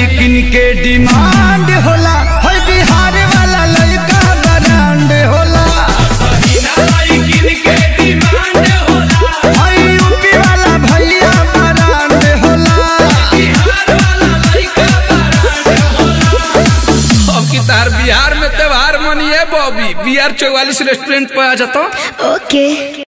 लइकिन के डिमांड होला, होय बिहार वाला लइका ब्रांड होला। लइकिन के डिमांड होला, होय यूपी वाला भैया ब्रांड होला। बिहार वाला लइका ब्रांड होला। अब की तार बिहार में त्योहार मनिए बॉबी, BR 44 रेस्टोरेंट पे आ जाता। ओके।